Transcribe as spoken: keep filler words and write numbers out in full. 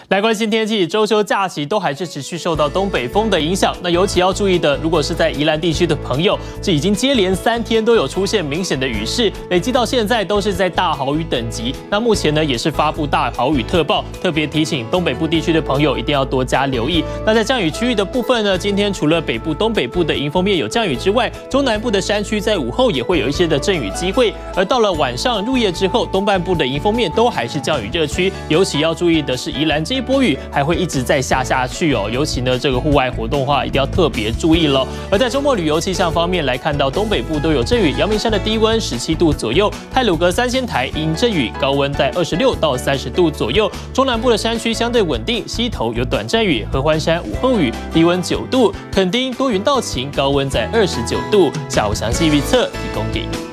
来关心天气，周休假期都还是持续受到东北风的影响。那尤其要注意的，如果是在宜兰地区的朋友，这已经接连三天都有出现明显的雨势，累积到现在都是在大豪雨等级。那目前呢也是发布大豪雨特报，特别提醒东北部地区的朋友一定要多加留意。那在降雨区域的部分呢，今天除了北部、东北部的迎风面有降雨之外，中南部的山区在午后也会有一些的阵雨机会。而到了晚上入夜之后，东半部的迎风面都还是降雨热区，尤其要注意的是宜兰这一波雨还会一直在下下去哦，尤其呢这个户外活动的话，一定要特别注意了。而在周末旅游气象方面来看到，东北部都有阵雨，阳明山的低温十七度左右，太鲁阁三仙台因阵雨，高温在二十六到三十度左右。中南部的山区相对稳定，溪头有短暂雨，合欢山午后雨，低温九度，垦丁多云到晴，高温在二十九度。下午详细预测提供给你。